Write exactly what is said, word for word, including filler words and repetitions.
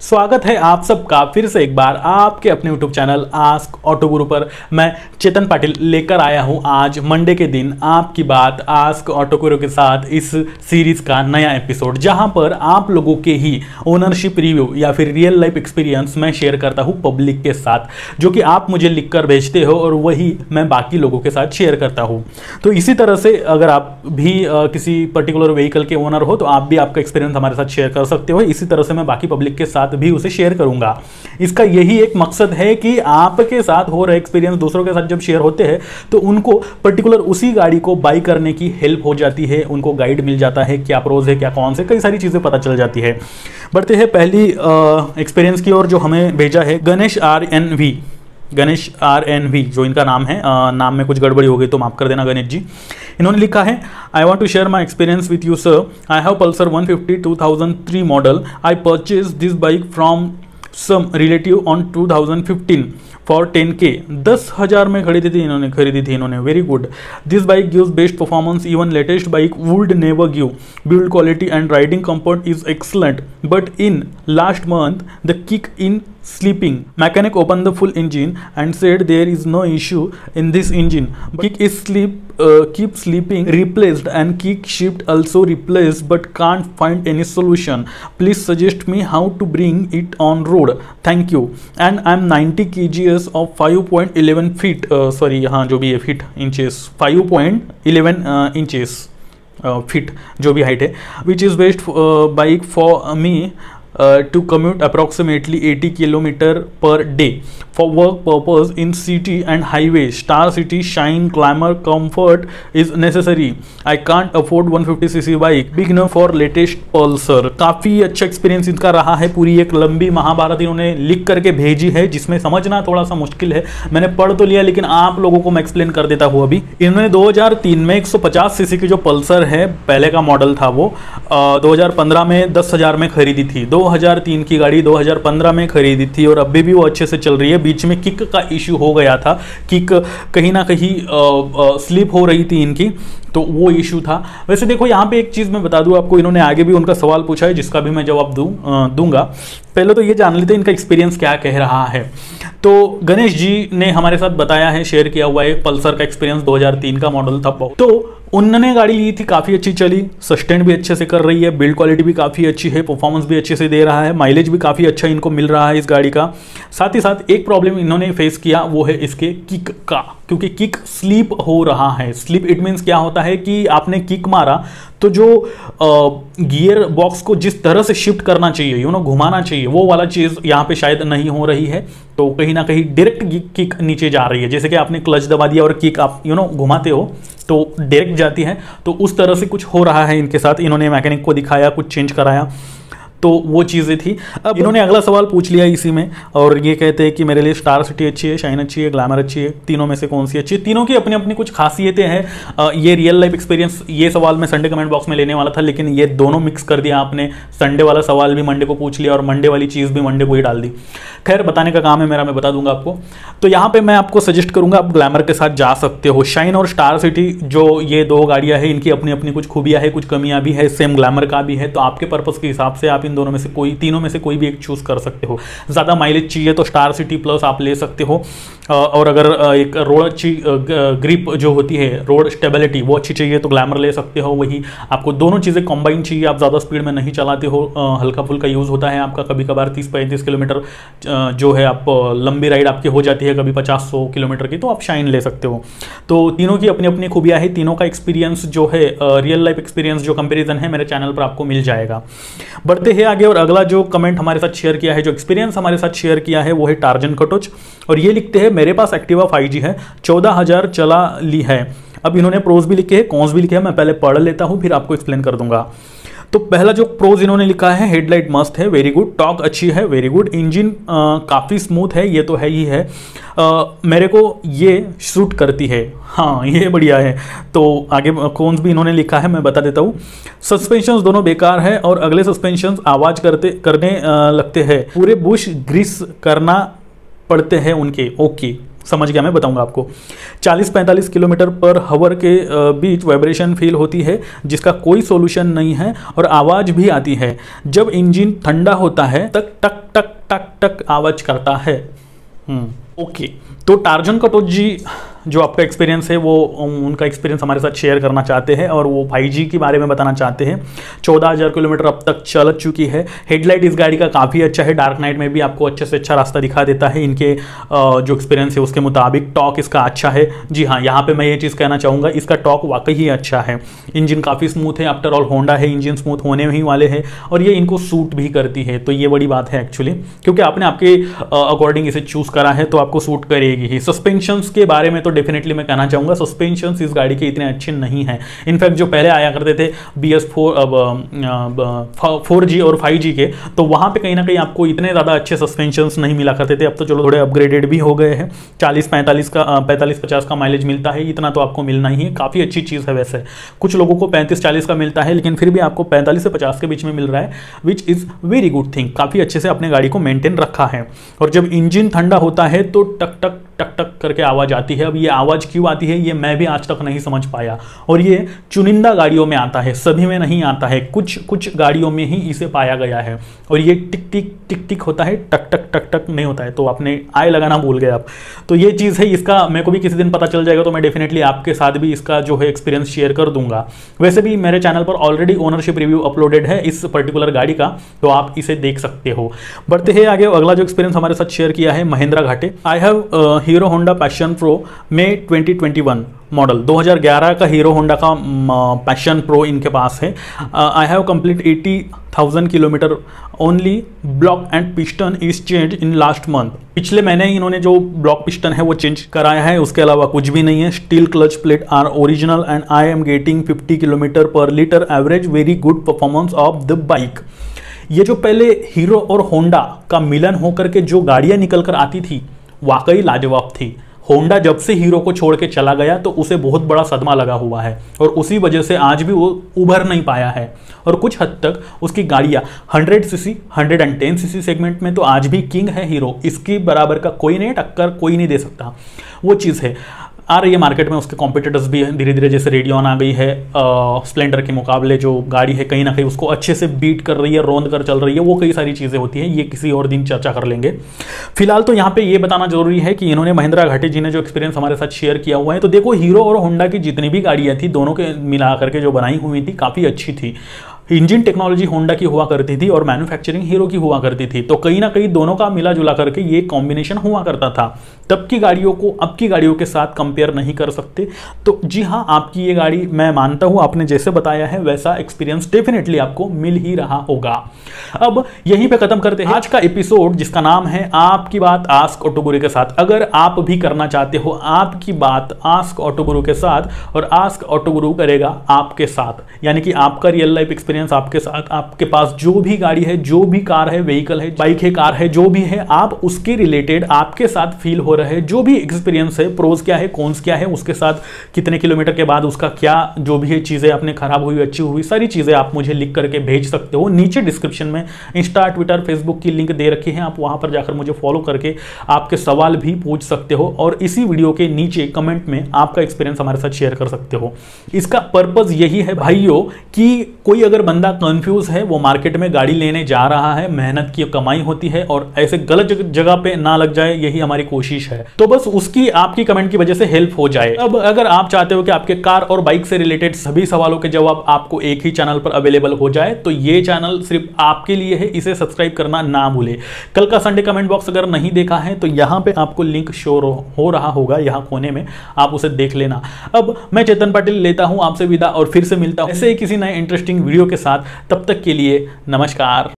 स्वागत है आप सबका फिर से एक बार आपके अपने यूट्यूब चैनल आस्क ऑटो गुरु पर। मैं चेतन पाटिल लेकर आया हूं आज मंडे के दिन आपकी बात आस्क ऑटो गुरु के साथ इस सीरीज का नया एपिसोड, जहां पर आप लोगों के ही ओनरशिप रिव्यू या फिर रियल लाइफ एक्सपीरियंस मैं शेयर करता हूं पब्लिक के साथ, जो कि आप मुझे लिखकर भेजते हो और वही मैं बाकी लोगों के साथ शेयर करता हूं। तो इसी तरह से अगर आप भी आ, किसी पर्टिकुलर व्हीकल के ओनर हो तो आप भी आपका एक्सपीरियंस हमारे साथ शेयर कर सकते हो। इसी तरह से मैं बाकी पब्लिक के साथ भी उसे शेयर करूंगा। इसका यही एक मकसद है कि आपके साथ हो रहे एक्सपीरियंस दूसरों के साथ जब शेयर होते हैं तो उनको पर्टिकुलर उसी गाड़ी को बाई करने की हेल्प हो जाती है, उनको गाइड मिल जाता है, क्या प्रोज है क्या कौन से, कई सारी चीजें पता चल जाती है। बढ़ते हैं पहली एक्सपीरियंस की ओर, जो हमें भेजा है Ganesh R N V Ganesh R N V जो इनका नाम है। आ, नाम में कुछ गड़बड़ी हो गई तो माफ कर देना गणेश जी। इन्होंने लिखा है, I want to share my experience with you sir. I have Pulsar one fifty two thousand three model. I purchase this bike from some relative on two thousand fifteen for ten K. दस हजार में खरीदी थी इन्होंने खरीदी थी इन्होंने very good. This bike gives best performance even latest bike would never give. Build quality and riding comfort is excellent but in last month the kick in sleeping. Mechanic opened the full engine and said there is no issue in this engine. Kick is sleep, uh, keep sleeping replaced and kick shift also replaced but can't find any solution. Please suggest me how to bring it on road. Thank you. And I'm ninety kilograms of five point one one feet. Uh, sorry, हाँ जो भी है feet inches five point one one uh, inches uh, feet जो भी height है, which is best uh, bike for me. Uh, to commute approximately eighty kilometers per day for work purpose in city and highway. Star City shine glamour comfort is necessary. I can't afford one fifty c c bike. Beginner for latest Pulsar. काफ़ी अच्छा experience इनका रहा है। पूरी एक लंबी महाभारत इन्होंने लिख करके भेजी है जिसमें समझना थोड़ा सा मुश्किल है। मैंने पढ़ तो लिया लेकिन आप लोगों को मैं एक्सप्लेन कर देता हूँ अभी। इन्होंने दो हज़ार तीन में एक सौ पचास सीसी की जो पल्सर है, पहले का मॉडल था वो, आ, दो हज़ार पंद्रह में दस हज़ार में खरीदी थी। दो दो हज़ार तीन की गाड़ी दो हज़ार पंद्रह में खरीदी थी और अभी भी वो अच्छे से चल रही है। बीच में किक का इश्यू हो गया था, किक कहीं ना कहीं स्लिप हो रही थी इनकी, तो वो इशू था। वैसे देखो यहाँ पे एक चीज़ मैं बता दूं आपको, इन्होंने आगे भी उनका सवाल पूछा है जिसका भी मैं जवाब दूं दूंगा। पहले तो ये जान लेते हैं इनका एक्सपीरियंस क्या कह रहा है। तो गणेश जी ने हमारे साथ बताया है, शेयर किया हुआ है, पल्सर का एक्सपीरियंस दो हज़ार तीन का मॉडल था। तो उन्होंने गाड़ी ली थी, काफ़ी अच्छी चली, सस्टेन भी अच्छे से कर रही है, बिल्ड क्वालिटी भी काफ़ी अच्छी है, परफॉर्मेंस भी अच्छे से दे रहा है, माइलेज भी काफ़ी अच्छा इनको मिल रहा है इस गाड़ी का। साथ ही साथ एक प्रॉब्लम इन्होंने फेस किया वो है इसके किक का, क्योंकि किक स्लीप हो रहा है। स्लीप इट मीन्स क्या होता है कि आपने किक मारा तो जो गियर बॉक्स को जिस तरह से शिफ्ट करना चाहिए, यू नो घुमाना चाहिए, वो वाला चीज़ यहाँ पे शायद नहीं हो रही है। तो कहीं ना कहीं डायरेक्ट किक नीचे जा रही है, जैसे कि आपने क्लच दबा दिया और किक आप यू नो घुमाते हो तो डायरेक्ट जाती है, तो उस तरह से कुछ हो रहा है इनके साथ। इन्होंने मैकेनिक को दिखाया, कुछ चेंज कराया, तो वो चीज़ें थी। अब इन्होंने अगला सवाल पूछ लिया इसी में और ये कहते हैं कि मेरे लिए स्टार सिटी अच्छी है, शाइन अच्छी है, ग्लैमर अच्छी है, तीनों में से कौन सी अच्छी है। तीनों की अपनी अपनी कुछ खासियतें हैं। ये रियल लाइफ एक्सपीरियंस, ये सवाल मैं संडे कमेंट बॉक्स में लेने वाला था लेकिन ये दोनों मिक्स कर दिया आपने। संडे वाला सवाल भी मंडे को पूछ लिया और मंडे वाली चीज़ भी मंडे को ही डाल दी। खैर बताने का काम है मेरा, मैं बता दूंगा आपको। तो यहाँ पे मैं आपको सजेस्ट करूंगा आप ग्लैमर के साथ जा सकते हो। शाइन और स्टार सिटी जो ये दो गाड़ियाँ हैं, इनकी अपनी अपनी कुछ खूबियाँ है, कुछ कमियाँ भी है, सेम ग्लैमर का भी है। तो आपके पर्पज़ के हिसाब से आप इन दोनों में से कोई, तीनों में से कोई भी एक चूज कर सकते हो। ज़्यादा माइलेज चाहिए तो स्टार सिटी प्लस आप ले सकते हो, और अगर एक रोड अच्छी ग्रिप जो होती है, रोड स्टेबिलिटी वो अच्छी चाहिए तो ग्लैमर ले सकते हो। वही आपको दोनों चीज़ें कॉम्बाइन चाहिए, आप ज़्यादा स्पीड में नहीं चलाते हो, हल्का फुल्का यूज़ होता है आपका, कभी कभार तीस पैंतीस किलोमीटर जो है आप लंबी राइड आपकी हो जाती है, कभी पचास सौ किलोमीटर की, तो आप शाइन ले सकते हो। तो तीनों की अपनी अपनी खूबियाँ है, तीनों का एक्सपीरियंस जो है, रियल लाइफ एक्सपीरियंस जो कंपेरिजन है मेरे चैनल पर आपको मिल जाएगा। बढ़ते हैं आगे और अगला जो कमेंट हमारे साथ शेयर किया है, जो एक्सपीरियंस हमारे साथ शेयर किया है वो है टार्जन कटोच, और ये लिखते हैं मेरे पास एक्टिवा फाइव जी है, चौदह हज़ार चला ली है। अब इन्होंने प्रोज भी लिखे हैं, कॉन्स भी लिखे हैं, मैं पहले पढ़ लेता हूँ फिर आपको एक्सप्लेन कर दूंगा। तो पहला जो प्रोज इन्होंने लिखा है, हेडलाइट मस्त है, वेरी गुड, टॉक अच्छी है, वेरी गुड, इंजन काफ़ी स्मूथ है, ये तो है ही है, आ, मेरे को ये सूट करती है, हाँ ये बढ़िया है। तो आगे कौन भी इन्होंने लिखा है मैं बता देता हूँ। सस्पेंशन दोनों बेकार है और अगले सस्पेंशन आवाज़ करते करने आ, लगते हैं, पूरे बुश ग्रीस करना पड़ते हैं उनके। ओके, समझ गया, मैं बताऊंगा आपको। चालीस पैंतालीस किलोमीटर पर हावर के बीच वाइब्रेशन फील होती है जिसका कोई सॉल्यूशन नहीं है और आवाज़ भी आती है। जब इंजन ठंडा होता है तक टक टक टक टक आवाज़ करता है। हम्म ओके, तो टार्जन कटोच जी जो आपका एक्सपीरियंस है वो उनका एक्सपीरियंस हमारे साथ शेयर करना चाहते हैं और वो फाइव जी के बारे में बताना चाहते हैं। चौदह हज़ार किलोमीटर अब तक चल चुकी है। हेडलाइट इस गाड़ी का काफ़ी अच्छा है, डार्क नाइट में भी आपको अच्छे से अच्छा रास्ता दिखा देता है। इनके जो एक्सपीरियंस है उसके मुताबिक टॉक इसका अच्छा है। जी हाँ, यहाँ पर मैं ये चीज़ कहना चाहूँगा, इसका टॉक वाकई ही अच्छा है। इंजन काफ़ी स्मूथ है, आफ्टर ऑल होंडा है, इंजन स्मूथ होने ही वाले हैं और ये इनको सूट भी करती है, तो ये बड़ी बात है एक्चुअली, क्योंकि आपने आपके अकॉर्डिंग इसे चूज़ करा है तो आपको सूट करेगी ही। सस्पेंशंस के बारे में तो डेफिनेटली मैं कहना चाहूँगा सस्पेंशंस इस गाड़ी के इतने अच्छे नहीं हैं। इनफैक्ट जो पहले आया करते थे बी एस फोर अब फोर जी और फाइव जी के, तो वहाँ पे कहीं ना कहीं आपको इतने ज़्यादा अच्छे सस्पेंशंस नहीं मिला करते थे। अब तो चलो थोड़े अपग्रेडेड भी हो गए हैं। चालीस पैंतालीस का पैंतालीस पचास का माइलेज मिलता है, इतना तो आपको मिलना ही है, काफ़ी अच्छी चीज़ है। वैसे कुछ लोगों को पैंतीस चालीस का मिलता है, लेकिन फिर भी आपको पैंतालीस से पचास के बीच में मिल रहा है, which is very good thing. काफ़ी अच्छे से अपने गाड़ी को मेंटेन रखा है। और जब इंजन ठंडा होता है तो टक टक टक टक करके आवाज़ आती है। अब ये आवाज़ क्यों आती है ये मैं भी आज तक नहीं समझ पाया, और ये चुनिंदा गाड़ियों में आता है, सभी में नहीं आता है, कुछ कुछ गाड़ियों में ही इसे पाया गया है। और ये टिक टिक टिक टिक होता है, टक टक टक टक नहीं होता है। तो आपने आय लगाना भूल गए आप, तो ये चीज़ है। इसका मेरे को भी किसी दिन पता चल जाएगा तो मैं डेफिनेटली आपके साथ भी इसका जो है एक्सपीरियंस शेयर कर दूंगा। वैसे भी मेरे चैनल पर ऑलरेडी ओनरशिप रिव्यू अपलोडेड है इस पर्टिकुलर गाड़ी का, तो आप इसे देख सकते हो। बढ़ते हैं आगे। अगला जो एक्सपीरियंस हमारे साथ शेयर किया है Mahindra Ghate. I have Hero Honda Passion Pro में ट्वेंटी ट्वेंटी वन मॉडल, दो हज़ार ग्यारह का हीरो होंडा का पैशन प्रो इनके पास है। I have complete eighty thousand kilometre only block and piston is change in last month. पिछले महीने ही इन्होंने जो ब्लॉक पिस्टन है वो चेंज कराया है, उसके अलावा कुछ भी नहीं है। Steel clutch plate are original and I am getting fifty kilometre per litre average, very good performance of the bike. ये जो पहले हीरो और होंडा का मिलन होकर के जो गाड़ियां निकल कर आती थी वाकई लाजवाब थी। होंडा जब से हीरो को छोड़ के चला गया तो उसे बहुत बड़ा सदमा लगा हुआ है और उसी वजह से आज भी वो उभर नहीं पाया है। और कुछ हद तक उसकी गाड़ियाँ hundred CC hundred and ten CC segment में तो आज भी किंग है हीरो, इसकी बराबर का कोई नहीं, टक्कर कोई नहीं दे सकता। वो चीज़ है, आ रही है मार्केट में, उसके कॉम्पिटिटर्स भी धीरे धीरे, जैसे रेडियन आ गई है, स्प्लेंडर के मुकाबले जो गाड़ी है कहीं ना कहीं उसको अच्छे से बीट कर रही है, रोंद कर चल रही है, वो कई सारी चीज़ें होती हैं, ये किसी और दिन चर्चा कर लेंगे। फिलहाल तो यहाँ पे ये बताना जरूरी है कि इन्होंने महिंद्रा घाटे जी ने जो एक्सपीरियंस हमारे साथ शेयर किया हुआ है, तो देखो हीरो और होंडा की जितनी भी गाड़ियाँ थी दोनों के मिला करके जो बनाई हुई थी काफ़ी अच्छी थी। इंजन टेक्नोलॉजी होंडा की हुआ करती थी और मैन्युफैक्चरिंग हीरो की हुआ करती थी, तो कहीं ना कहीं दोनों का मिला जुला करके ये कॉम्बिनेशन हुआ करता था। तब की गाड़ियों को अब की गाड़ियों के साथ कंपेयर नहीं कर सकते। तो जी हाँ, आपकी ये गाड़ी मैं मानता हूँ आपने जैसे बताया है वैसा एक्सपीरियंस डेफिनेटली आपको मिल ही रहा होगा। अब यहीं पे खत्म करते हैं आज का एपिसोड, जिसका नाम है आपकी बात आस्क ऑटो गुरु के साथ। अगर आप भी करना चाहते हो आपकी बात आस्क ऑटो गुरु के साथ, और आस्क ऑटो गुरु करेगा आपके साथ, यानी कि आपका रियल लाइफ एक्सपीरियंस आपके साथ, आपके पास जो भी गाड़ी है, जो भी कार है, व्हीकल है, बाइक है, कार है, जो भी है, आप उसके रिलेटेड आपके साथ फील हो रहे जो भी एक्सपीरियंस है, प्रोज क्या है, कॉन्स क्या है, उसके साथ कितने किलोमीटर के बाद उसका क्या जो भी है चीजें अपने खराब हुई अच्छी हुई सारी चीजें आप मुझे लिख करके भेज सकते हो। नीचे डिस्क्रिप्शन में इंस्टा, ट्विटर, फेसबुक की लिंक दे रखी है, आप वहां पर जाकर मुझे फॉलो करके आपके सवाल भी पूछ सकते हो और इसी वीडियो के नीचे कमेंट में आपका एक्सपीरियंस हमारे साथ शेयर कर सकते हो। इसका पर्पज यही है भाइयों कि कोई अगर बंदा कंफ्यूज है, वो मार्केट में गाड़ी लेने जा रहा है, मेहनत की कमाई होती है और ऐसे गलत जगह पे ना लग जाए, यही हमारी कोशिश है। तो बस उसकी आपकी कमेंट की वजह से हेल्प हो जाए। अब अगर आप चाहते हो कि आपके कार और बाइक से रिलेटेड सभी सवालों के जवाब आपको एक ही चैनल पर अवेलेबल हो जाए, तो ये चैनल सिर्फ आपके लिए है, इसे सब्सक्राइब करना ना भूले। कल का संडे कमेंट बॉक्स अगर नहीं देखा है तो यहां पे आपको लिंक शो हो रहा होगा, यहां कोने में, आप उसे देख लेना। अब मैं चेतन पाटिल लेता हूं आपसे विदा और फिर से मिलता हूं ऐसे ही किसी नए इंटरेस्टिंग वीडियो के साथ। तब तक के लिए नमस्कार।